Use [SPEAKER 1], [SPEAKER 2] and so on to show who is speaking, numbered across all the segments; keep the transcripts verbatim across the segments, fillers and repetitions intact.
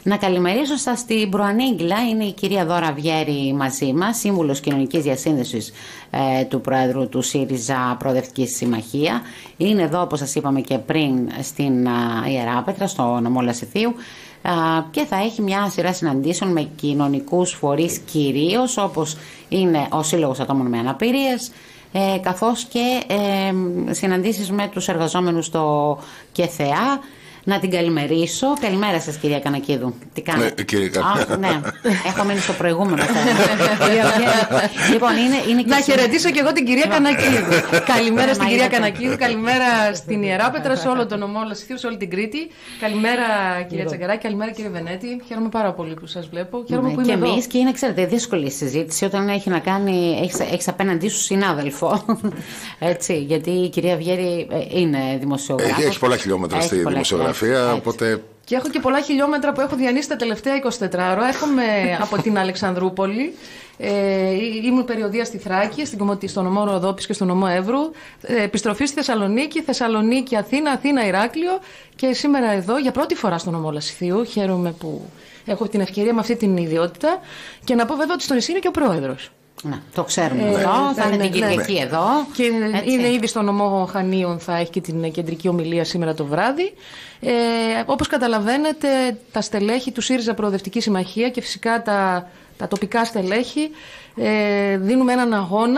[SPEAKER 1] Να καλημερίσω σας την προανήγγυλα. Είναι η κυρία Δώρα Βιέρη μαζί μας, σύμβουλος κοινωνικής διασύνδεσης ε, του Πρόεδρου του ΣΥΡΙΖΑ Προοδευτική Συμμαχία. Είναι εδώ, όπως σας είπαμε και πριν, στην uh, Ιεράπετρα, στο νομό Λασιθίου, uh, και θα έχει μια σειρά συναντήσεων με κοινωνικούς φορείς, κυρίως όπως είναι ο Σύλλογος Ατόμων με Αναπηρίες, ε, καθώς και ε, συναντήσεις με τους εργαζόμενους στο ΚΕΘΕΑ. Να την καλημερίσω. Καλημέρα σας, κυρία Κανακίδου. Τι κάνετε?
[SPEAKER 2] Ναι, κύριε Κανακίδου.
[SPEAKER 1] Ναι, έχω μείνει στο προηγούμενο Λοιπόν, είναι, είναι και
[SPEAKER 3] να χαιρετήσω και εγώ την κυρία Κανακίδου. Καλημέρα στην κυρία Κανακίδου, καλημέρα στην Ιεράπετρα, σε όλο τον νομό Λασιθίου, σε όλη την Κρήτη. Καλημέρα, κυρία Τσαγκαράκη, καλημέρα, κύριε Βενέτη. Χαίρομαι πάρα πολύ που σας βλέπω. Χαίρομαι που είμαι
[SPEAKER 1] και
[SPEAKER 3] εδώ.
[SPEAKER 1] εμείς, και είναι, ξέρετε, δύσκολη συζήτηση όταν έχει να κάνει, έχεις, έχεις απέναντί σου συνάδελφο. Έτσι, γιατί η κυρία Βιέρη είναι δημοσιογράφος.
[SPEAKER 2] Έχει πολλά χιλιόμετρα στη δημοσιογραφία. Οπότε...
[SPEAKER 3] Και έχω και πολλά χιλιόμετρα που έχω διανύσει τα τελευταία εικοσιτέσσερα ώρα. Έρχομαι από την Αλεξανδρούπολη. Ε, ήμουν περιοδεία στη Θράκη, στο νομό Ροδόπης και στο νομό Εύρου. Ε, επιστροφή στη Θεσσαλονίκη, Θεσσαλονίκη, Αθήνα, Αθήνα, Ηράκλειο. Και σήμερα εδώ για πρώτη φορά στο νομό Λασιθίου. Χαίρομαι που έχω την ευκαιρία με αυτή την ιδιότητα. Και να πω βέβαια ότι στο νησί είναι και ο πρόεδρος.
[SPEAKER 1] Να, το ξέρουμε ε, εδώ,
[SPEAKER 3] ναι,
[SPEAKER 1] θα είναι
[SPEAKER 3] ναι,
[SPEAKER 1] την Κυριακή
[SPEAKER 3] ναι.
[SPEAKER 1] εδώ.
[SPEAKER 3] Και
[SPEAKER 1] έτσι.
[SPEAKER 3] Είναι ήδη στο νομό Χανίων, θα έχει και την κεντρική ομιλία σήμερα το βράδυ. Ε, όπως καταλαβαίνετε, τα στελέχη του ΣΥΡΙΖΑ Προοδευτική Συμμαχία και φυσικά τα, τα τοπικά στελέχη ε, δίνουμε έναν αγώνα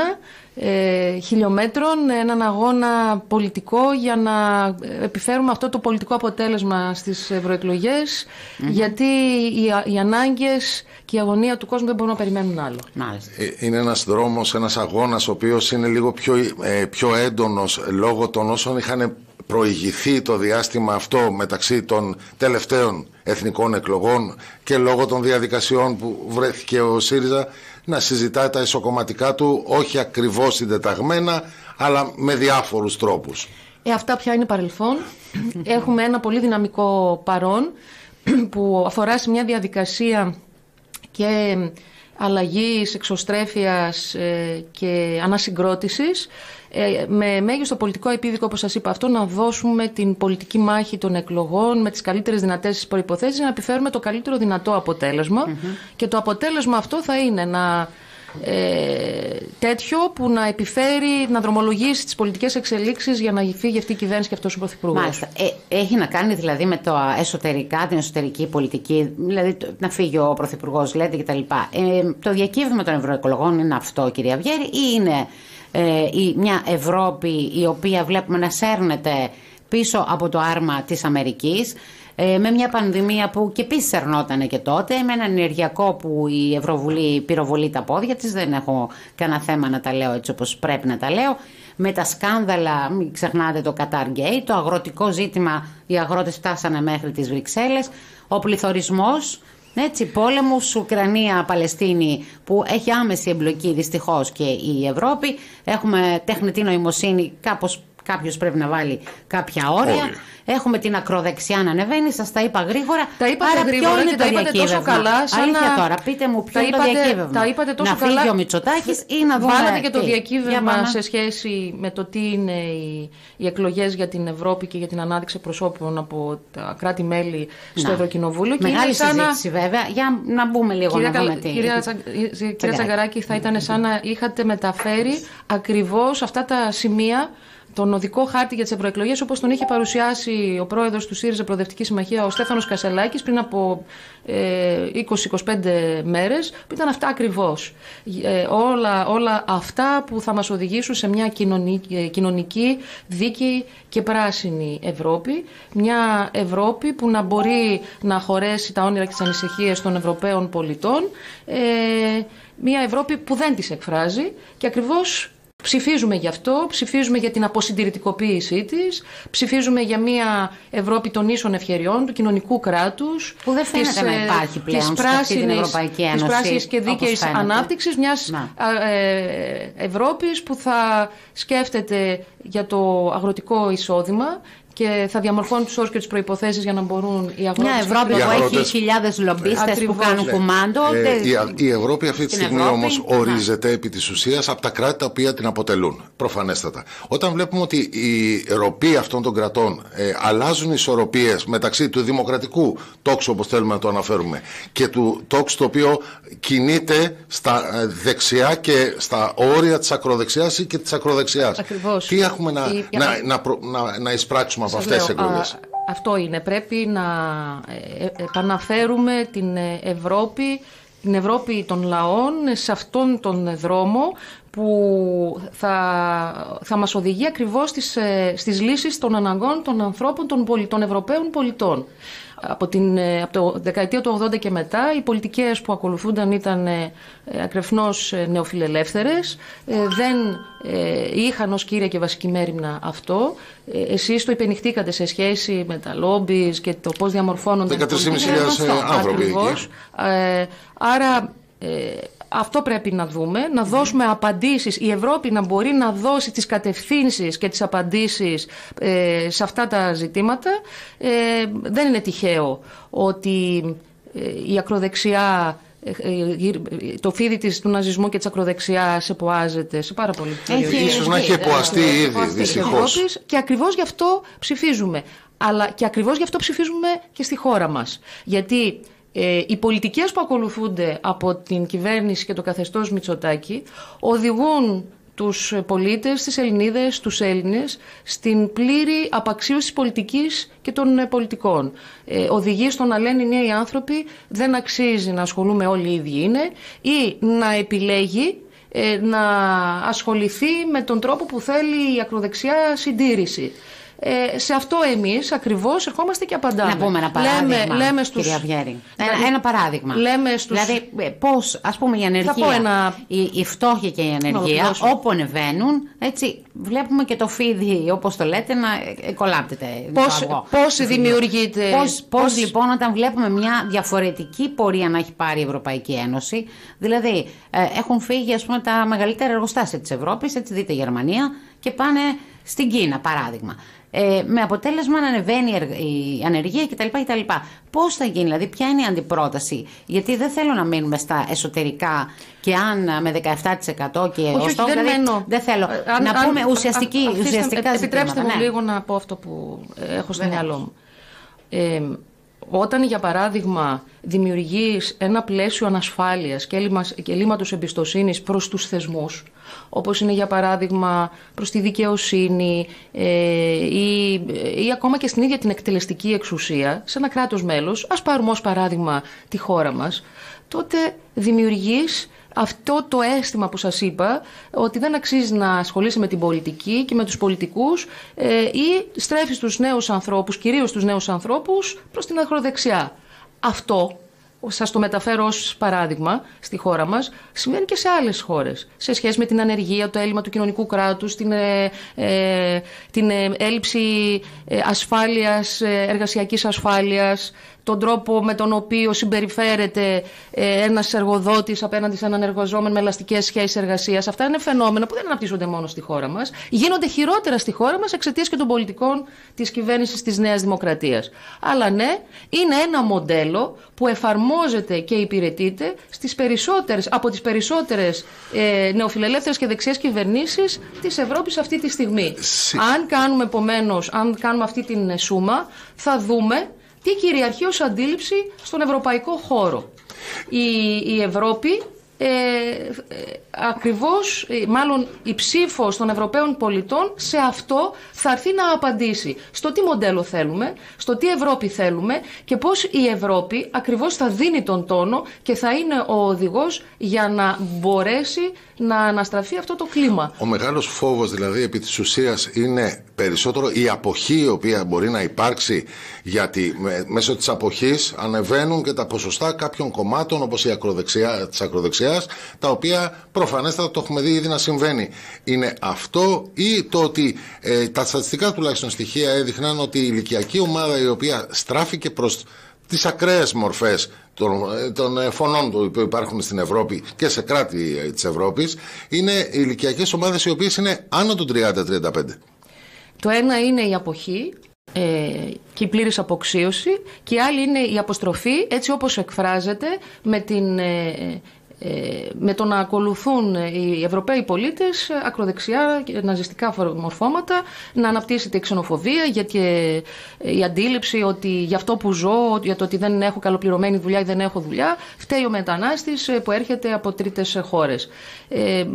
[SPEAKER 3] ε, χιλιόμετρων, έναν αγώνα πολιτικό για να επιφέρουμε αυτό το πολιτικό αποτέλεσμα στις ευρωεκλογές, mm-hmm. γιατί οι, οι ανάγκες και η αγωνία του κόσμου δεν μπορούν να περιμένουν άλλο.
[SPEAKER 2] Είναι ένας δρόμος, ένας αγώνας ο οποίος είναι λίγο πιο, ε, πιο έντονος λόγω των όσων είχαν προηγηθεί το διάστημα αυτό μεταξύ των τελευταίων εθνικών εκλογών και λόγω των διαδικασιών που βρέθηκε ο ΣΥΡΙΖΑ να συζητάει τα ισοκομματικά του, όχι ακριβώς συντεταγμένα, αλλά με διάφορους τρόπους.
[SPEAKER 3] Ε, αυτά πια είναι παρελθόν. Έχουμε ένα πολύ δυναμικό παρόν που αφορά σε μια διαδικασία και αλλαγής, εξωστρέφειας ε, και ανασυγκρότησης ε, με μέγιστο πολιτικό επίδικο, όπως σας είπα αυτό, να δώσουμε την πολιτική μάχη των εκλογών με τις καλύτερες δυνατές προϋποθέσεις να επιφέρουμε το καλύτερο δυνατό αποτέλεσμα mm-hmm. και το αποτέλεσμα αυτό θα είναι να Ε, τέτοιο που να επιφέρει, να δρομολογήσει τις πολιτικές εξελίξεις για να φύγει αυτή η κυβέρνηση και αυτός ο πρωθυπουργός.
[SPEAKER 1] Μάλιστα. Ε, έχει να κάνει δηλαδή με το εσωτερικά, την εσωτερική πολιτική, δηλαδή να φύγει ο πρωθυπουργός, λέτε κτλ. Ε, το διακύβευμα των ευρωεκλογών είναι αυτό, κυρία Βιέρη, ή είναι ε, η, μια Ευρώπη η οποία βλέπουμε να σέρνεται πίσω από το άρμα της Αμερικής, Ε, με μια πανδημία που και επίσης ερνότανε και τότε, με έναν ενεργειακό που η Ευρωβουλή πυροβολεί τα πόδια της, δεν έχω κανένα θέμα να τα λέω έτσι όπως πρέπει να τα λέω, με τα σκάνδαλα, μην ξεχνάτε το Qatar Gate, το αγροτικό ζήτημα, οι αγρότες φτάσανε μέχρι τις Βρυξέλλες, ο πληθωρισμός, έτσι, πόλεμος Ουκρανία-Παλαιστίνη που έχει άμεση εμπλοκή δυστυχώς και η Ευρώπη, έχουμε τεχνητή νοημοσύνη, κάπως κάποιος πρέπει να βάλει κάποια όρια. Όρια. Έχουμε την ακροδεξιά να ανεβαίνει, σας τα είπα γρήγορα.
[SPEAKER 3] Τα είπατε Άρα, γρήγορα και τα είπατε τόσο καλά. Σαν
[SPEAKER 1] Αλήθεια
[SPEAKER 3] να...
[SPEAKER 1] τώρα, πείτε μου ποιο
[SPEAKER 3] τα
[SPEAKER 1] είναι
[SPEAKER 3] είπατε,
[SPEAKER 1] το διακύβευμα.
[SPEAKER 3] Τα είπατε τόσο
[SPEAKER 1] να
[SPEAKER 3] καλά.
[SPEAKER 1] φύγει ο Μητσοτάκης ή να δούμε.
[SPEAKER 3] Βάλατε και το
[SPEAKER 1] τι.
[SPEAKER 3] διακύβευμα σε σχέση με το τι είναι οι, οι εκλογές για την Ευρώπη και για την ανάδειξη προσώπων από τα κράτη-μέλη στο Ευρωκοινοβούλιο.
[SPEAKER 1] Μεγάλη συζήτηση να... βέβαια, για να μπούμε λίγο
[SPEAKER 3] κυρία,
[SPEAKER 1] να δούμε τι.
[SPEAKER 3] Κυρία, Τσα... κυρία Τσαγκαράκη, θα ήταν σαν να είχατε μεταφέρει ακριβώς αυτά τα σημεία, τον οδικό χάρτη για τις ευρωεκλογές, όπως τον είχε παρουσιάσει ο πρόεδρος του ΣΥΡΙΖΑ Προοδευτική Συμμαχία, ο Στέφανος Κασελάκης, πριν από ε, είκοσι με είκοσι πέντε μέρες, που ήταν αυτά ακριβώς. Ε, όλα, όλα αυτά που θα μας οδηγήσουν σε μια κοινωνική, κοινωνική, δίκαιη και πράσινη Ευρώπη. Μια Ευρώπη που να μπορεί να χωρέσει τα όνειρα και τις ανησυχίες των Ευρωπαίων πολιτών. Ε, μια Ευρώπη που δεν τις εκφράζει και ακριβώς ψηφίζουμε γι' αυτό, ψηφίζουμε για την αποσυντηρητικοποίησή της, ψηφίζουμε για μια Ευρώπη των ίσων ευκαιριών, του κοινωνικού κράτους,
[SPEAKER 1] που δεν φαίνεται
[SPEAKER 3] της,
[SPEAKER 1] να υπάρχει πλέον
[SPEAKER 3] της
[SPEAKER 1] πράσινης, στην Ευρωπαϊκή Ένωση,
[SPEAKER 3] της πράσινης και δίκαιης ανάπτυξης μιας ε, Ευρώπης που θα σκέφτεται για το αγροτικό εισόδημα και θα διαμορφώνουν τους όρους και τις προϋποθέσεις για να μπορούν οι αγρότες.
[SPEAKER 1] Μια Ευρώπη που
[SPEAKER 2] αγρότες...
[SPEAKER 1] έχει χιλιάδες λομπίστες που κάνουν κουμάντο.
[SPEAKER 2] Ε, η, η Ευρώπη αυτή τη στιγμή Ευρώπη, όμως ορίζεται επί της ουσίας από τα κράτη τα οποία την αποτελούν. Προφανέστατα. Όταν βλέπουμε ότι οι ροποί αυτών των κρατών ε, αλλάζουν ισορροπίες μεταξύ του δημοκρατικού τόξου, όπως θέλουμε να το αναφέρουμε, και του τόξου το οποίο κινείται στα δεξιά και στα όρια της ακροδεξιάς ή και της ακροδεξιάς.
[SPEAKER 3] Ακριβώς.
[SPEAKER 2] Τι έχουμε να,
[SPEAKER 3] η...
[SPEAKER 2] να, να, να, να εισπράξουμε από αυτές τις εκλογές?
[SPEAKER 3] Αυτό είναι. Πρέπει να επαναφέρουμε την Ευρώπη, την Ευρώπη των λαών σε αυτόν τον δρόμο που θα, θα μας οδηγεί ακριβώς στις, στις λύσεις των αναγκών των ανθρώπων, των, πολι, των Ευρωπαίων πολιτών. Από, την, από το δεκαετία του ογδόντα και μετά οι πολιτικές που ακολουθούνταν ήταν ακρεφνώς νεοφιλελεύθερες, δεν είχαν ως κύρια και βασική μέριμνα αυτό. Εσείς το υπενηχθήκατε σε σχέση με τα λόμπις και το πώς διαμορφώνονται
[SPEAKER 2] δεκατρείς χιλιάδες άνθρωποι εκεί.
[SPEAKER 3] Άρα αυτό πρέπει να δούμε, να δώσουμε απαντήσεις, η Ευρώπη να μπορεί να δώσει τις κατευθύνσεις και τις απαντήσεις ε, σε αυτά τα ζητήματα. Ε, δεν είναι τυχαίο ότι ε, η ακροδεξιά, ε, το φίδι της, του ναζισμού και της ακροδεξιάς εποάζεται σε πάρα πολύ περιοχές.
[SPEAKER 2] Ίσως να έχει εποαστεί ε, ήδη, ε, δυστυχώς.
[SPEAKER 3] Και ακριβώς γι' αυτό ψηφίζουμε. Αλλά και ακριβώς γι' αυτό ψηφίζουμε και στη χώρα μας. Γιατί Ε, οι πολιτικές που ακολουθούνται από την κυβέρνηση και το καθεστώς Μητσοτάκη οδηγούν τους πολίτες, τις Ελληνίδες, τους Έλληνες στην πλήρη απαξίωση της πολιτικής και των πολιτικών. Ε, οδηγεί στο να λένε οι νέοι άνθρωποι δεν αξίζει να ασχολούμε όλοι οι ίδιοι είναι, ή να επιλέγει ε, να ασχοληθεί με τον τρόπο που θέλει η ακροδεξιά συντήρηση. Ε, σε αυτό εμείς ακριβώς ερχόμαστε και απαντάμε.
[SPEAKER 1] Να πούμε ένα παράδειγμα,
[SPEAKER 3] λέμε, λέμε στους...
[SPEAKER 1] κυρία Βιέρη. Ένα, ένα παράδειγμα.
[SPEAKER 3] Λέμε στους...
[SPEAKER 1] Δηλαδή πώς, ας πούμε, η ανεργία, ένα... η, η φτώχεια και η ανεργία, όπου ανεβαίνουν, έτσι, βλέπουμε και το φίδι, όπως το λέτε, να κολλάπτεται.
[SPEAKER 3] Πώς, πώς δημιουργείται...
[SPEAKER 1] Πώς, πώς, πώς λοιπόν όταν βλέπουμε μια διαφορετική πορεία να έχει πάρει η Ευρωπαϊκή Ένωση, δηλαδή ε, έχουν φύγει, ας πούμε, τα μεγαλύτερα εργοστάσια της Ευρώπης, έτσι δείτε Γερμανία, και πάνε στην Κίνα, παράδειγμα. Ε, με αποτέλεσμα να ανεβαίνει η ανεργία κτλ. κτλ. Πώς θα γίνει, δηλαδή, ποια είναι η αντιπρόταση? Γιατί δεν θέλω να μείνουμε στα εσωτερικά και αν με δεκαεπτά τοις εκατό και
[SPEAKER 3] όχι,
[SPEAKER 1] ως το,
[SPEAKER 3] όχι, δεν,
[SPEAKER 1] δηλαδή, δεν θέλω
[SPEAKER 3] αν,
[SPEAKER 1] να
[SPEAKER 3] αν,
[SPEAKER 1] πούμε ουσιαστική,
[SPEAKER 3] αν,
[SPEAKER 1] ουσιαστικά
[SPEAKER 3] αφήστε, επιτρέψτε μου
[SPEAKER 1] ναι.
[SPEAKER 3] λίγο να πω αυτό που έχω στο μυαλό μου. Ε, όταν, για παράδειγμα, δημιουργείς ένα πλαίσιο ανασφάλειας και ελλείμματος εμπιστοσύνης προς τους θεσμούς, όπως είναι, για παράδειγμα, προς τη δικαιοσύνη ε, ή, ή ακόμα και στην ίδια την εκτελεστική εξουσία σε ένα κράτος μέλος, ας πάρουμε ως παράδειγμα τη χώρα μας, τότε δημιουργείς αυτό το αίσθημα που σας είπα, ότι δεν αξίζει να ασχολείσαι με την πολιτική και με τους πολιτικούς ε, ή στρέφεις τους νέους ανθρώπους, κυρίως τους νέους ανθρώπους, προς την ακροδεξιά. Αυτό, σας το μεταφέρω ως παράδειγμα, στη χώρα μας, συμβαίνει και σε άλλες χώρες. Σε σχέση με την ανεργία, το έλλειμμα του κοινωνικού κράτους, την, ε, ε, την ε, έλλειψη ε, ασφάλειας, ε, εργασιακής ασφάλειας, τον τρόπο με τον οποίο συμπεριφέρεται ε, ένας εργοδότης απέναντι σε έναν εργαζόμενο με ελαστικές σχέσεις εργασίας. Αυτά είναι φαινόμενα που δεν αναπτύσσονται μόνο στη χώρα μας. Γίνονται χειρότερα στη χώρα μας εξαιτίας και των πολιτικών της κυβέρνησης της Νέας Δημοκρατίας. Αλλά ναι, είναι ένα μοντέλο που εφαρμόζεται και υπηρετείται στις περισσότερες, από τις περισσότερες ε, νεοφιλελεύθερες και δεξιές κυβερνήσεις της Ευρώπης αυτή τη στιγμή. Συ... Αν κάνουμε επομένως, αν κάνουμε αυτή την σούμα, θα δούμε τι κυριαρχεί ως αντίληψη στον ευρωπαϊκό χώρο. Η, η Ευρώπη ε, ε, ακριβώς, ε, μάλλον η ψήφος των Ευρωπαίων πολιτών σε αυτό θα έρθει να απαντήσει. Στο τι μοντέλο θέλουμε, στο τι Ευρώπη θέλουμε και πώς η Ευρώπη ακριβώς θα δίνει τον τόνο και θα είναι ο οδηγός για να μπορέσει να αναστραφεί αυτό το κλίμα.
[SPEAKER 2] Ο μεγάλος φόβος, δηλαδή, επί της ουσίας είναι περισσότερο η αποχή η οποία μπορεί να υπάρξει, γιατί μέσω της αποχής ανεβαίνουν και τα ποσοστά κάποιων κομμάτων όπως η ακροδεξιά, της ακροδεξιάς, τα οποία προφανέστατα το έχουμε δει ήδη να συμβαίνει. Είναι αυτό ή το ότι ε, τα στατιστικά τουλάχιστον στοιχεία έδειχναν ότι η ηλικιακή ομάδα η οποία στράφηκε προς τις ακραίες μορφές των, των φωνών που υπάρχουν στην Ευρώπη και σε κράτη της Ευρώπης είναι οι ηλικιακές ομάδες οι οποίες είναι άνω των τριάντα με τριάντα πέντε.
[SPEAKER 3] Το ένα είναι η αποχή ε, και η πλήρης αποξίωση, και η άλλη είναι η αποστροφή έτσι όπως εκφράζεται με την... Ε, με το να ακολουθούν οι Ευρωπαίοι πολίτες ακροδεξιά ναζιστικά μορφώματα, να αναπτύσσεται η ξενοφοβία, γιατί η αντίληψη ότι για αυτό που ζω, για το ότι δεν έχω καλοπληρωμένη δουλειά ή δεν έχω δουλειά, φταίει ο μετανάστης που έρχεται από τρίτες χώρες. Ε,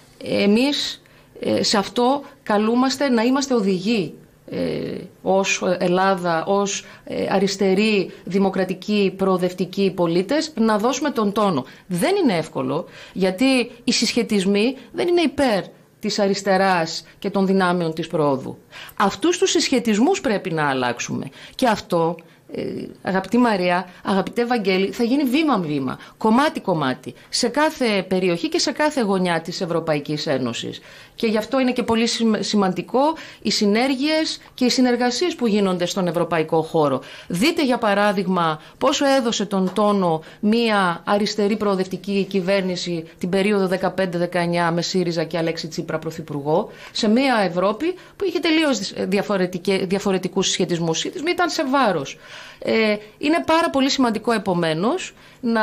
[SPEAKER 3] εμείς σε αυτό καλούμαστε να είμαστε οδηγοί Ε, ως Ελλάδα, ως ε, αριστεροί, δημοκρατικοί, προοδευτικοί πολίτες, να δώσουμε τον τόνο. Δεν είναι εύκολο, γιατί οι συσχετισμοί δεν είναι υπέρ της αριστεράς και των δυνάμεων της προόδου. Αυτούς τους συσχετισμούς πρέπει να αλλάξουμε. Και αυτό, ε, αγαπητή Μαρία, αγαπητέ Βαγγέλη, θα γίνει βήμα-βήμα, κομμάτι-κομμάτι, σε κάθε περιοχή και σε κάθε γωνιά της Ευρωπαϊκής Ένωσης. Και γι' αυτό είναι και πολύ σημαντικό οι συνέργειες και οι συνεργασίες που γίνονται στον ευρωπαϊκό χώρο. Δείτε για παράδειγμα πόσο έδωσε τον τόνο μία αριστερή προοδευτική κυβέρνηση την περίοδο δεκαπέντε δεκαεννιά με ΣΥΡΙΖΑ και Αλέξη Τσίπρα πρωθυπουργό, σε μία Ευρώπη που είχε τελείως διαφορετικούς συσχετισμούς. Οι συσχετισμοί ήταν σε βάρος. Ε, είναι πάρα πολύ σημαντικό επομένως να,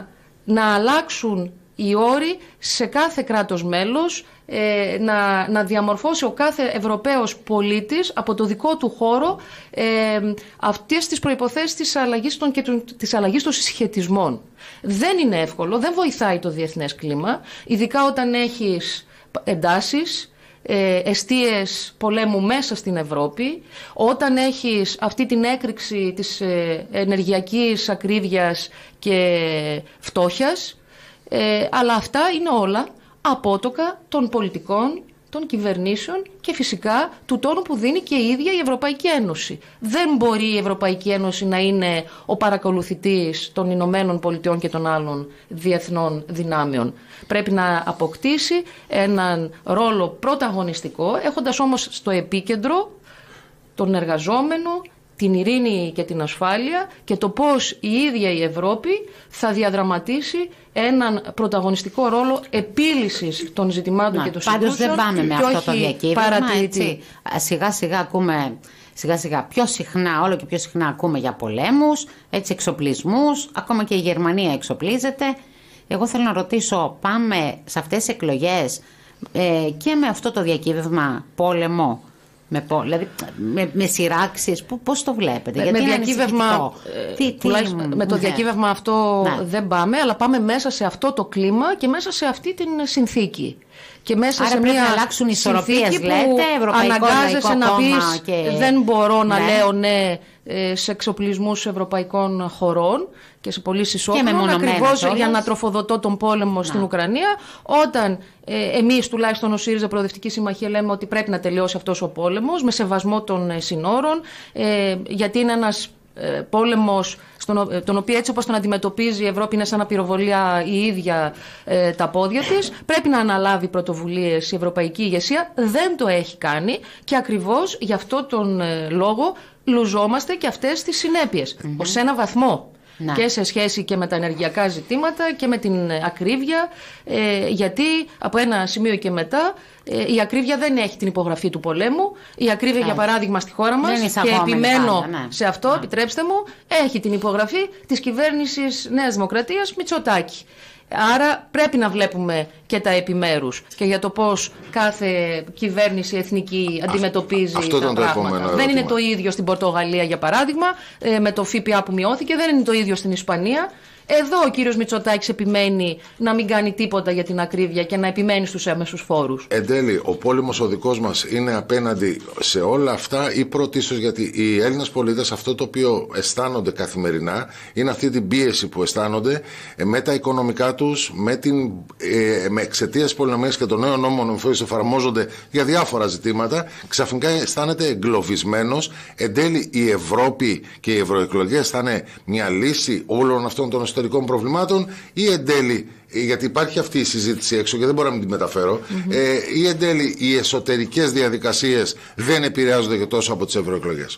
[SPEAKER 3] να αλλάξουν οι όροι σε κάθε κράτος μέλος, ε, να, να διαμορφώσει ο κάθε Ευρωπαίος πολίτης από το δικό του χώρο ε, αυτές τις προϋποθέσεις της αλλαγής των, και των, της αλλαγής των συσχετισμών. Δεν είναι εύκολο, δεν βοηθάει το διεθνές κλίμα, ειδικά όταν έχεις εντάσεις, ε, εστίες πολέμου μέσα στην Ευρώπη, όταν έχεις αυτή την έκρηξη της ε, ενεργειακής ακρίβειας και φτώχειας. Ε, αλλά αυτά είναι όλα απότοκα των πολιτικών, των κυβερνήσεων και φυσικά του τόνου που δίνει και η ίδια η Ευρωπαϊκή Ένωση. Δεν μπορεί η Ευρωπαϊκή Ένωση να είναι ο παρακολουθητής των Ηνωμένων Πολιτειών και των άλλων διεθνών δυνάμεων. Πρέπει να αποκτήσει έναν ρόλο πρωταγωνιστικό, έχοντας όμως στο επίκεντρο τον εργαζόμενο, την ειρήνη και την ασφάλεια και το πώς η ίδια η Ευρώπη θα διαδραματίσει έναν πρωταγωνιστικό ρόλο επίλυσης των ζητημάτων
[SPEAKER 1] Να,
[SPEAKER 3] και των συγκρούσεων.
[SPEAKER 1] Πάντως δεν πάμε με αυτό το διακύβευμα, έτσι. Σιγά σιγά ακούμε, σιγά σιγά πιο συχνά, όλο και πιο συχνά ακούμε για πολέμους, έτσι, εξοπλισμούς, ακόμα και η Γερμανία εξοπλίζεται. Εγώ θέλω να ρωτήσω, πάμε σε αυτές τις εκλογές ε, και με αυτό το διακύβευμα πόλεμο, με, δηλαδή, με, με σειράξεις, πώς το βλέπετε?
[SPEAKER 3] Με,
[SPEAKER 1] γιατί
[SPEAKER 3] με, διακύβευμα,
[SPEAKER 1] ε, τι, τι,
[SPEAKER 3] με το ναι. διακύβευμα αυτό ναι. δεν πάμε, αλλά πάμε μέσα σε αυτό το κλίμα και μέσα σε αυτή την συνθήκη. Και μέσα
[SPEAKER 1] Άρα
[SPEAKER 3] σε
[SPEAKER 1] πρέπει
[SPEAKER 3] μια
[SPEAKER 1] να αλλάξουν ισορροπίες,
[SPEAKER 3] που
[SPEAKER 1] λέτε, Ευρωπαϊκό
[SPEAKER 3] αναγκάζεσαι να πεις
[SPEAKER 1] και...
[SPEAKER 3] δεν μπορώ να
[SPEAKER 1] ναι. λέω
[SPEAKER 3] ναι σε εξοπλισμούς ευρωπαϊκών χωρών και σε πωλήσεις όπλων, ακριβώς για να τροφοδοτώ τον πόλεμο να. στην Ουκρανία, όταν ε, εμείς τουλάχιστον ως ΣΥΡΙΖΑ Προοδευτική Συμμαχία λέμε ότι πρέπει να τελειώσει αυτός ο πόλεμος με σεβασμό των ε, συνόρων, ε, γιατί είναι ένας ε, πόλεμος στον, τον οποίο έτσι όπως τον αντιμετωπίζει η Ευρώπη είναι σαν να πυροβολία η ίδια ε, τα πόδια της. Πρέπει να αναλάβει πρωτοβουλίες η ευρωπαϊκή ηγεσία, δεν το έχει κάνει και ακριβώς γι' αυτό τον ε, λόγο λουζόμαστε και αυτές τις συνέπειες, mm-hmm. ως ένα βαθμό. Να. Και σε σχέση και με τα ενεργειακά ζητήματα και με την ακρίβεια, ε, γιατί από ένα σημείο και μετά ε, η ακρίβεια δεν έχει την υπογραφή του πολέμου. Η ακρίβεια, yeah. για παράδειγμα, στη χώρα μας, και επιμένω πάντα, ναι. σε αυτό, yeah. επιτρέψτε μου, έχει την υπογραφή της κυβέρνησης Νέας Δημοκρατίας Μητσοτάκη. Άρα πρέπει να βλέπουμε και τα επιμέρους και για το πώς κάθε κυβέρνηση εθνική αντιμετωπίζει
[SPEAKER 2] αυτό
[SPEAKER 3] τα πράγματα. Δεν είναι το ίδιο στην Πορτογαλία, για παράδειγμα, με το ΦΠΑ που μειώθηκε, δεν είναι το ίδιο στην Ισπανία. Εδώ ο κύριος Μητσοτάκης επιμένει να μην κάνει τίποτα για την ακρίβεια και να επιμένει στους έμεσους φόρους.
[SPEAKER 2] Εν τέλει, ο πόλεμος ο δικός μας είναι απέναντι σε όλα αυτά ή πρωτίστως γιατί οι Έλληνες πολίτες αυτό το οποίο αισθάνονται καθημερινά είναι αυτή την πίεση που αισθάνονται με τα οικονομικά τους, με, την, ε, με εξαιτίας πολεμίας και των νέων νόμων που εφαρμόζονται για διάφορα ζητήματα. Ξαφνικά αισθάνεται εγκλωβισμένος. Εν τέλει, η Ευρώπη και οι ευρωεκλογές θα είναι μια λύση όλων αυτών των εσωτερικών προβλημάτων ή εν τέλει, γιατί υπάρχει αυτή η συζήτηση έξω και δεν μπορώ να μην τη μεταφέρω, mm-hmm. ε, ή εν τέλει οι εσωτερικές διαδικασίες δεν επηρεάζονται και τόσο από τις ευρωεκλογές?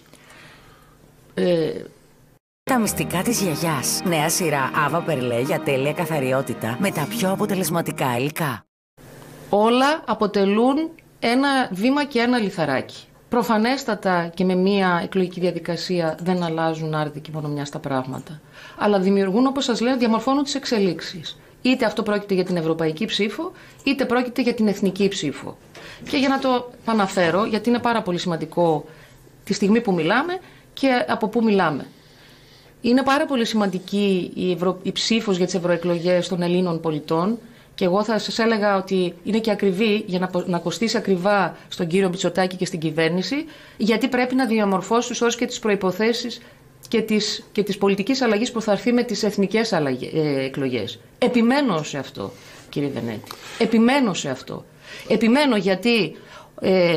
[SPEAKER 4] Ε... Τα μυστικά της γιαγιάς. Νέα σειρά Άβα Περλέ για τέλεια καθαριότητα με τα πιο αποτελεσματικά υλικά.
[SPEAKER 3] Όλα αποτελούν ένα βήμα και ένα λιθαράκι. προφανέστατα και με μία εκλογική διαδικασία δεν αλλάζουν άρτη και μόνο μια στα πράγματα. Αλλά δημιουργούν, όπως σας λέω, διαμορφώνουν τις εξελίξεις. Είτε αυτό πρόκειται για την ευρωπαϊκή ψήφο, είτε πρόκειται για την εθνική ψήφο. Και για να το αναφέρω, γιατί είναι πάρα πολύ σημαντικό τη στιγμή που μιλάμε και από πού μιλάμε. Είναι πάρα πολύ σημαντική η, ευρω... η ψήφος για τις ευρωεκλογές των Ελλήνων πολιτών. Και εγώ θα σας έλεγα ότι είναι και ακριβή για να, να κοστίσει ακριβά στον κύριο Μητσοτάκη και στην κυβέρνηση, γιατί πρέπει να διαμορφώσει τους όρους και τις προϋποθέσεις και της, και της πολιτικής αλλαγής που θα έρθει με τις εθνικές αλλαγές, ε, εκλογές. Επιμένω σε αυτό, κύριε Βενέτη. Επιμένω σε αυτό. Επιμένω γιατί ε,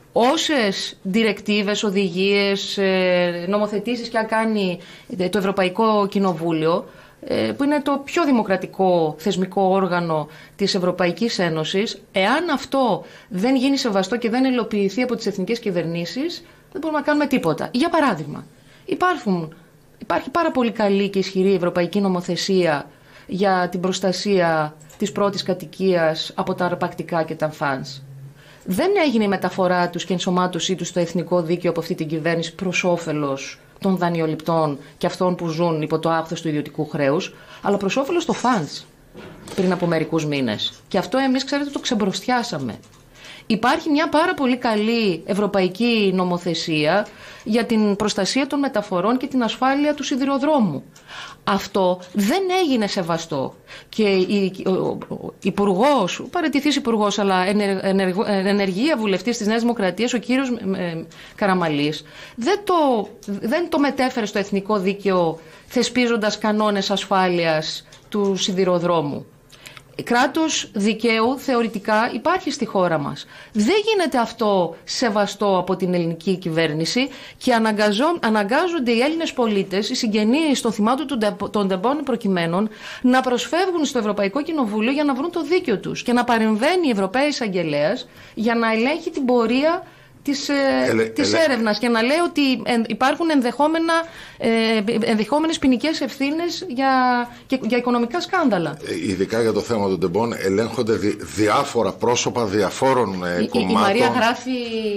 [SPEAKER 3] όσες διρεκτίβες, οδηγίες, ε, νομοθετήσεις και αν κάνει το Ευρωπαϊκό Κοινοβούλιο, που είναι το πιο δημοκρατικό θεσμικό όργανο της Ευρωπαϊκής Ένωσης, εάν αυτό δεν γίνει σεβαστό και δεν υλοποιηθεί από τις εθνικές κυβερνήσεις, δεν μπορούμε να κάνουμε τίποτα. Για παράδειγμα, υπάρχουν, υπάρχει πάρα πολύ καλή και ισχυρή ευρωπαϊκή νομοθεσία για την προστασία της πρώτης κατοικίας από τα αρπακτικά και τα φανς. Δεν έγινε η μεταφορά τους και ενσωμάτωσή τους στο εθνικό δίκαιο από αυτή την κυβέρνηση προς όφελος των δανειοληπτών και αυτών που ζουν υπό το άχθος του ιδιωτικού χρέους, αλλά προς όφελος των φανς πριν από μερικούς μήνες. Και αυτό εμείς, ξέρετε, το ξεμπροστιάσαμε. Υπάρχει μια πάρα πολύ καλή ευρωπαϊκή νομοθεσία για την προστασία των μεταφορών και την ασφάλεια του σιδηροδρόμου. Αυτό δεν έγινε σεβαστό. Και ο υπουργός, ο παραιτηθής υπουργός, αλλά ενεργεία βουλευτής της Νέας Δημοκρατίας, ο κύριος Καραμαλής, δεν το, δεν το μετέφερε στο εθνικό δίκαιο θεσπίζοντας κανόνες ασφάλειας του σιδηροδρόμου. Κράτος δικαίου θεωρητικά υπάρχει στη χώρα μας. Δεν γίνεται αυτό σεβαστό από την ελληνική κυβέρνηση και αναγκάζονται οι Έλληνες πολίτες, οι συγγενείς των θυμάτων των τεμπών προκειμένων, να προσφεύγουν στο Ευρωπαϊκό Κοινοβούλιο για να βρουν το δίκαιο τους και να παρεμβαίνει η Ευρωπαία Εισαγγελέας για να ελέγχει την πορεία της, ελε, της ελε... έρευνας και να λέει ότι υπάρχουν ενδεχόμενα, ε, ενδεχόμενες ποινικές ευθύνες για, και, για οικονομικά σκάνδαλα.
[SPEAKER 2] Ειδικά για το θέμα των τεμπών ελέγχονται δι, διάφορα πρόσωπα διαφόρων ε,
[SPEAKER 3] η,
[SPEAKER 2] κομμάτων.
[SPEAKER 3] Η Μαρία γράφει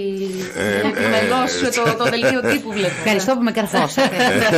[SPEAKER 3] επιμελώς ε, ε, το, το δελτίο τύπου, βλέπω.
[SPEAKER 1] Ευχαριστώ που με καρφώσατε.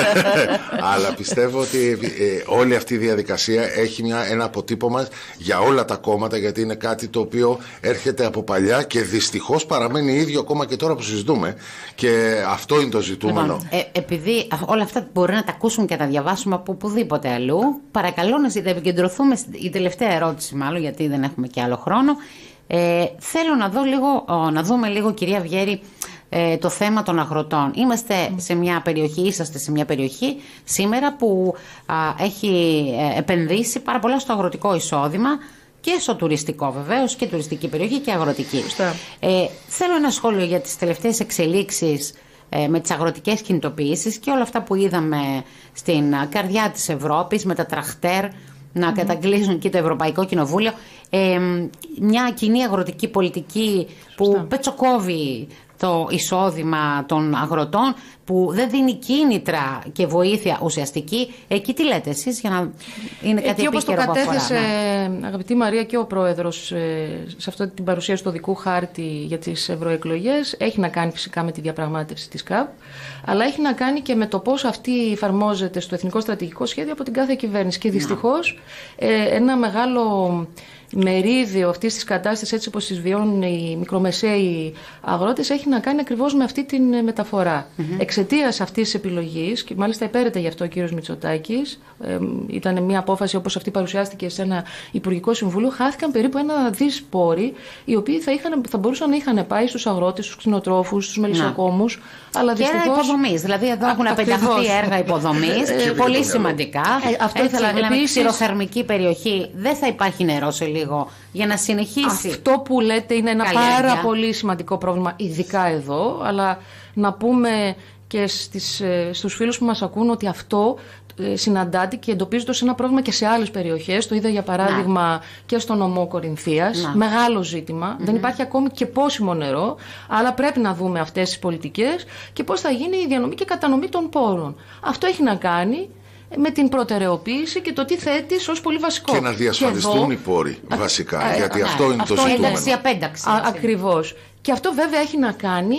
[SPEAKER 2] Αλλά πιστεύω ότι ε, όλη αυτή η διαδικασία έχει μια, ένα αποτύπωμα για όλα τα κόμματα, γιατί είναι κάτι το οποίο έρχεται από παλιά και δυστυχώς παραμένει ίδιο ακόμα και τώρα που συζητούμε, και αυτό είναι το ζητούμενο.
[SPEAKER 1] Λοιπόν, ε, επειδή όλα αυτά μπορεί να τα ακούσουμε και να τα διαβάσουμε από οπουδήποτε αλλού, παρακαλώ να επικεντρωθούμε στην τελευταία ερώτηση, μάλλον γιατί δεν έχουμε και άλλο χρόνο. Ε, θέλω να, δω λίγο, να δούμε λίγο, κυρία Βιέρη, ε, το θέμα των αγροτών. Είμαστε mm. σε μια περιοχή, είσαστε σε μια περιοχή σήμερα που α, έχει επενδύσει πάρα πολλά στο αγροτικό εισόδημα και στο τουριστικό, βεβαίως, και τουριστική περιοχή και αγροτική. Ε, θέλω ένα σχόλιο για τις τελευταίες εξελίξεις ε, με τις αγροτικές κινητοποιήσεις και όλα αυτά που είδαμε στην καρδιά της Ευρώπης με τα τραχτέρ να mm-hmm. καταγγείλουν και το Ευρωπαϊκό Κοινοβούλιο. Ε, μια κοινή αγροτική πολιτική που Σωστά. πετσοκόβει το εισόδημα των αγροτών, που δεν δίνει κίνητρα και βοήθεια ουσιαστική. Εκεί τι λέτε εσείς, για να είναι κάτι επίκαιρο που αφορά?
[SPEAKER 3] Όπως το κατέθεσε, ναι. αγαπητή Μαρία, και ο Πρόεδρος σε αυτή την παρουσίαση του οδικού χάρτη για τις ευρωεκλογές, έχει να κάνει φυσικά με τη διαπραγμάτευση της ΚΑΠ, αλλά έχει να κάνει και με το πώς αυτή εφαρμόζεται στο Εθνικό Στρατηγικό Σχέδιο από την κάθε κυβέρνηση. Και δυστυχώς ένα μεγάλο μερίδιο αυτής της κατάστασης, έτσι όπως τις βιώνουν οι μικρομεσαίοι αγρότες, έχει να κάνει ακριβώς με αυτή την μεταφορά. Mm-hmm. Εξαιτίας αυτής της επιλογής, και μάλιστα υπέρεται γι' αυτό ο κύριος Μητσοτάκης, ε, ήταν μια απόφαση όπως αυτή παρουσιάστηκε σε ένα Υπουργικό Συμβούλιο, χάθηκαν περίπου ένα δις πόροι, οι οποίοι θα, είχαν, θα μπορούσαν να είχαν πάει στους αγρότες, στους κτηνοτρόφους, στους μελισσοκόμους. Αλλά
[SPEAKER 1] και έργα υποδομής. Δηλαδή εδώ έχουν απενταχθεί έργα υποδομής, ε, πολύ σημαντικά. Ε, αυτό ήθελα να λέμε, ξηροθερμική περιοχή, δεν θα υπάρχει νερό σε λίγο για να συνεχίσει.
[SPEAKER 3] Αυτό που λέτε είναι ένα
[SPEAKER 1] καλλιέργεια.
[SPEAKER 3] Πάρα πολύ σημαντικό πρόβλημα, ειδικά εδώ, αλλά να πούμε και στις, στους φίλους που μας ακούν ότι αυτό συναντάται και εντοπίζεται ως ένα πρόβλημα και σε άλλες περιοχές. Το είδα για παράδειγμα να. και στο νομό Κορινθίας. Να. Μεγάλο ζήτημα. Mm-hmm. Δεν υπάρχει ακόμη και πόσιμο νερό, αλλά πρέπει να δούμε αυτές τις πολιτικές και πώς θα γίνει η διανομή και κατανομή των πόρων. Αυτό έχει να κάνει με την προτεραιοποίηση και το τι θέτεις ως πολύ βασικό.
[SPEAKER 2] Και να διασφαλιστούν και εδώ, οι πόροι βασικά, α, γιατί α, αυτό α, είναι αυτό το ζητούμενο.
[SPEAKER 1] Ένταξη, απένταξη.
[SPEAKER 3] Ακριβώς. Και αυτό βέβαια έχει να κάνει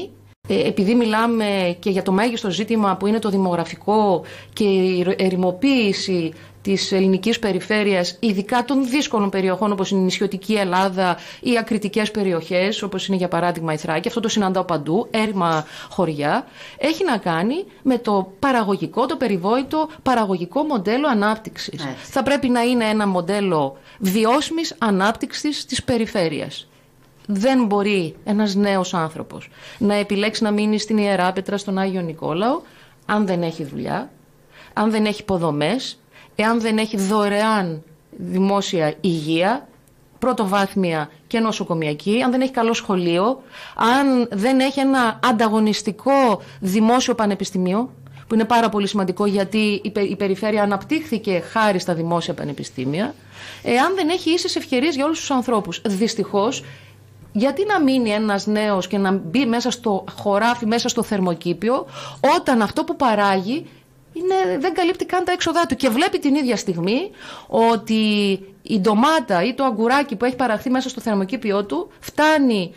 [SPEAKER 3] επειδή μιλάμε και για το μέγιστο ζήτημα που είναι το δημογραφικό και η ερημοποίηση της ελληνικής περιφέρειας, ειδικά των δύσκολων περιοχών όπως είναι η νησιωτική Ελλάδα ή ακριτικές περιοχές όπως είναι για παράδειγμα η Θράκη, αυτό το συναντάω παντού, έρημα χωριά, έχει να κάνει με το παραγωγικό, το περιβόητο παραγωγικό μοντέλο ανάπτυξης. Έτσι. Θα πρέπει να είναι ένα μοντέλο βιώσιμης ανάπτυξης της περιφέρειας. Δεν μπορεί ένας νέος άνθρωπος να επιλέξει να μείνει στην Ιεράπετρα, στον Άγιο Νικόλαο, αν δεν έχει δουλειά, αν δεν έχει υποδομές, εάν δεν έχει δωρεάν δημόσια υγεία, πρωτοβάθμια και νοσοκομιακή, αν δεν έχει καλό σχολείο, αν δεν έχει ένα ανταγωνιστικό δημόσιο πανεπιστήμιο, που είναι πάρα πολύ σημαντικό γιατί η περιφέρεια αναπτύχθηκε χάρη στα δημόσια πανεπιστήμια, εάν δεν έχει ίσες ευκαιρίες για όλους τους ανθρώπους. Δυστυχώς, γιατί να μείνει ένας νέος και να μπει μέσα στο χωράφι, μέσα στο θερμοκήπιο, όταν αυτό που παράγει είναι, δεν καλύπτει καν τα έξοδά του και βλέπει την ίδια στιγμή ότι η ντομάτα ή το αγκουράκι που έχει παραχθεί μέσα στο θερμοκήπιό του φτάνει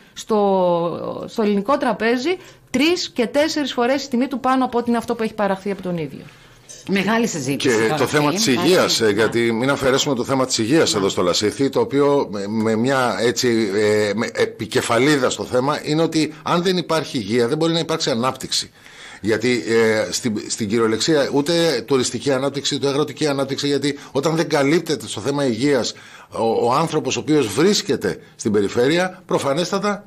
[SPEAKER 3] στο, στο ελληνικό τραπέζι τρεις και τέσσερις φορές η τιμή του πάνω από ό,τι είναι αυτό που έχει παραχθεί από τον ίδιο.
[SPEAKER 1] Μεγάλη συζήτηση.
[SPEAKER 2] Και το θέμα της υγείας,
[SPEAKER 1] Άχι.
[SPEAKER 2] γιατί μην αφαιρέσουμε το θέμα της υγείας εδώ στο Λασίθι, το οποίο με μια έτσι ε, με επικεφαλίδα στο θέμα είναι ότι αν δεν υπάρχει υγεία δεν μπορεί να υπάρξει ανάπτυξη. Γιατί ε, στην, στην κυριολεξία ούτε τουριστική ανάπτυξη, ούτε αγροτική ανάπτυξη, γιατί όταν δεν καλύπτεται στο θέμα υγείας ο, ο άνθρωπος ο οποίος βρίσκεται στην περιφέρεια, προφανέστατα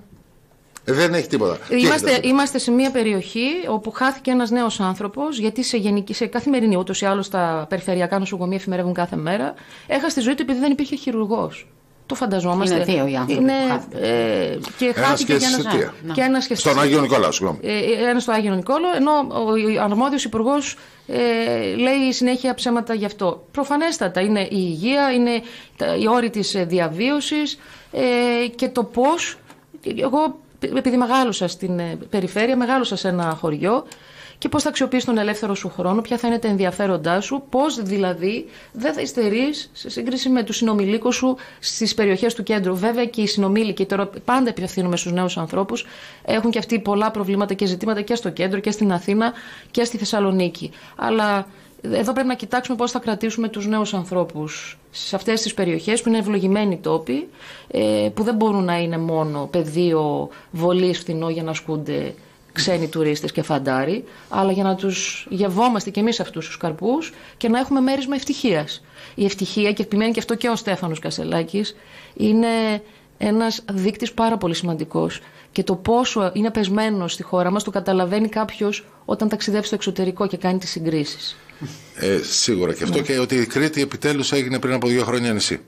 [SPEAKER 2] δεν έχει τίποτα.
[SPEAKER 3] Είμαστε, είμαστε σε μια περιοχή όπου χάθηκε ένας νέος άνθρωπος, γιατί σε, γενική, σε καθημερινή, ούτως ή άλλως τα περιφερειακά νοσοκομεία εφημερεύουν κάθε μέρα, έχασε τη ζωή του επειδή δεν υπήρχε χειρουργός. Το φανταζόμαστε.
[SPEAKER 1] Είναι δύο οι άνθρωποι
[SPEAKER 3] είναι,
[SPEAKER 1] που
[SPEAKER 3] ε, και χάθηκε και ένας,
[SPEAKER 1] ναι.
[SPEAKER 3] και ένας και
[SPEAKER 2] στον Άγιο Νικόλαο, συγγνώμη.
[SPEAKER 3] Ε, ένας στο Άγιο Νικόλαο, ενώ ο αρμόδιος υπουργός ε, λέει συνέχεια ψέματα γι' αυτό. Προφανέστατα είναι η υγεία, είναι οι όροι της διαβίωσης ε, και το πώς. Εγώ, επειδή μεγάλωσα στην περιφέρεια, μεγάλωσα σε ένα χωριό, και πώς θα αξιοποιήσεις τον ελεύθερο σου χρόνο, ποια θα είναι τα ενδιαφέροντά σου, πώς δηλαδή δεν θα υστερείς σε σύγκριση με τους συνομιλίκους σου στις περιοχές του κέντρου. Βέβαια και οι συνομήλικοι, τώρα πάντα επιευθύνουμε στους νέους ανθρώπους, έχουν και αυτοί πολλά προβλήματα και ζητήματα και στο κέντρο και στην Αθήνα και στη Θεσσαλονίκη. Αλλά εδώ πρέπει να κοιτάξουμε πώς θα κρατήσουμε τους νέους ανθρώπους σε αυτές τις περιοχές που είναι ευλογημένοι τόποι, που δεν μπορούν να είναι μόνο πεδίο βολής φθηνό για να ασκούνται ξένοι τουρίστες και φαντάροι, αλλά για να τους γευόμαστε κι εμείς αυτούς τους καρπούς και να έχουμε μέρισμα ευτυχίας. Η ευτυχία, και επιμένει και αυτό και ο Στέφανος Κασελάκης, είναι ένας δείκτης πάρα πολύ σημαντικός. Και το πόσο είναι πεσμένο στη χώρα μας το καταλαβαίνει κάποιος όταν ταξιδεύει στο εξωτερικό και κάνει τις συγκρίσεις.
[SPEAKER 2] Ε, σίγουρα και αυτό, ναι. Και ότι η Κρήτη επιτέλους έγινε πριν από δύο χρόνια νησί.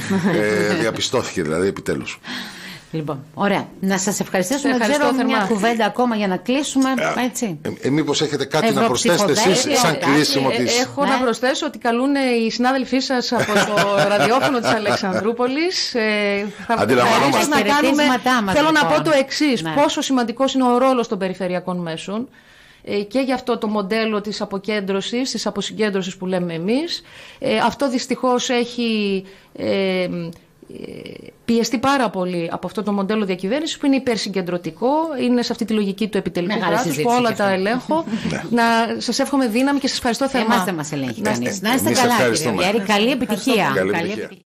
[SPEAKER 2] ε, διαπιστώθηκε δηλαδή επιτέλους.
[SPEAKER 1] Λοιπόν, ωραία. Να σας ευχαριστήσουμε.
[SPEAKER 3] Σε
[SPEAKER 1] Δεν ξέρω
[SPEAKER 3] θερμά.
[SPEAKER 1] μια κουβέντα ακόμα για να κλείσουμε.
[SPEAKER 2] Ε,
[SPEAKER 1] έτσι.
[SPEAKER 2] Ε, ε, μήπως έχετε κάτι να προσθέσετε εσείς σαν κλείσιμο της.
[SPEAKER 3] Έχω
[SPEAKER 1] ναι.
[SPEAKER 3] να προσθέσω ότι καλούν οι συνάδελφοί σας από το ραδιόφωνο της Αλεξανδρούπολης. Ε,
[SPEAKER 2] Αντιλαμβανόμαστε.
[SPEAKER 3] να κάνουμε,
[SPEAKER 1] μας,
[SPEAKER 3] θέλω
[SPEAKER 1] λοιπόν.
[SPEAKER 3] να πω το εξής.
[SPEAKER 1] Ναι.
[SPEAKER 3] Πόσο σημαντικός είναι ο ρόλος των περιφερειακών μέσων και γι' αυτό το μοντέλο της αποκέντρωσης, της αποσυγκέντρωσης που λέμε εμείς. Ε, αυτό δυστυχώς έχει ε, πιεστεί πάρα πολύ από αυτό το μοντέλο διακυβέρνησης που είναι υπερσυγκεντρωτικό, είναι σε αυτή τη λογική του επιτελικού κράτους που όλα τα ελέγχω. Να σας εύχομαι δύναμη και σας ευχαριστώ θερμά.
[SPEAKER 1] Εμάς δεν μας ελέγχει κανείς. Να είστε καλά, κύριε Βιέρη. Καλή επιτυχία.
[SPEAKER 2] Καλή επιτυχία.